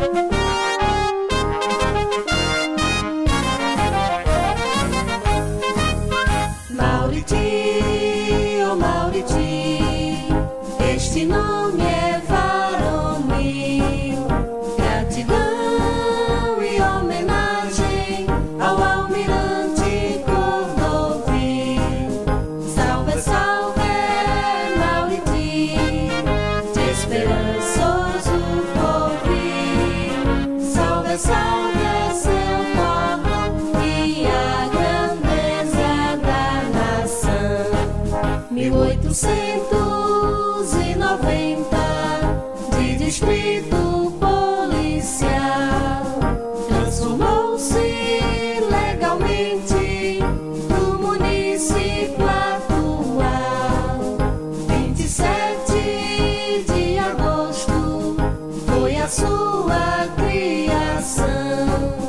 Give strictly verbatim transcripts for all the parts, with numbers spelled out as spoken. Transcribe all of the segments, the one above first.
Mauriti, oh Mauriti, este nome é varonil. Gratidão e homenagem ao almirante Cordovil. Salve, salve, Mauriti, de esperançoso porvir. Salve, salve, seu povo e a grandeza da nação. Mil oitocentos e noventa, de distrito policial, transformou-se legalmente no município atual. vinte e sete de agosto foi a sua criação,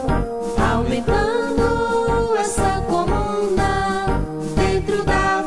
aumentando essa comuna dentro da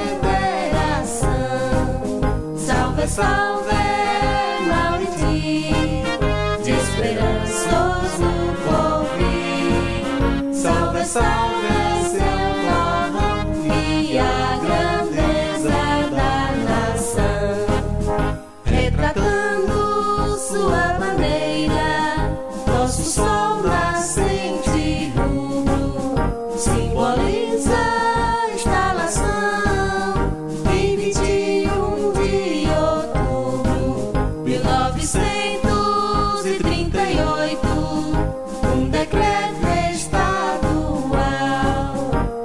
federação. Salve, salve, Mauriti, de esperançoso porvir. Salve, salve, seu povo e a grandeza da nação. Retratando sua bandeira, nosso sol nascente rubro simboliza a instalação em vinte e um de outubro mil novecentos e trinta e oito. Um decreto estadual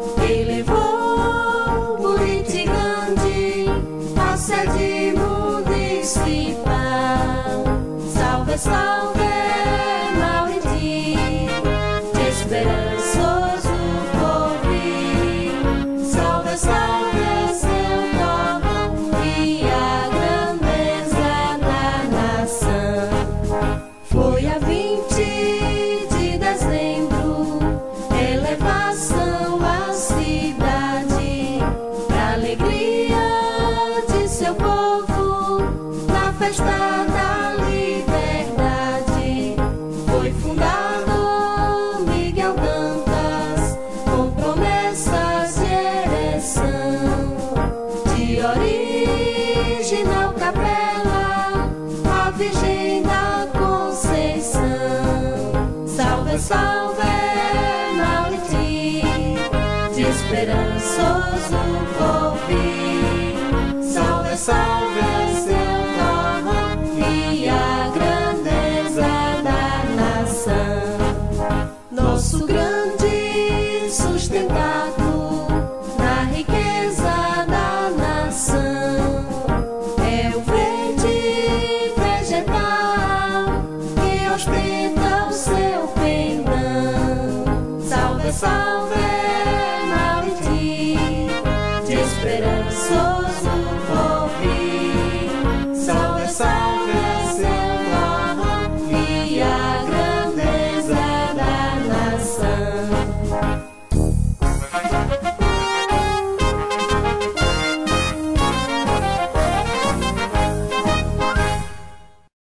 elevou Buriti Grande à sede municipal. Salve, salve, Mauriti, de esperançoso porvir. Salve, salve, seu povo e a grandeza da nação. Foi a vinte de dezembro, elevação à cidade, pra alegria de seu povo, na festa da liberdade. Foi fundado Miguel Dantas, com promessas de ereção de original capela à Virgem da Conceição. Salve, salve, Mauriti, de esperançoso porvir.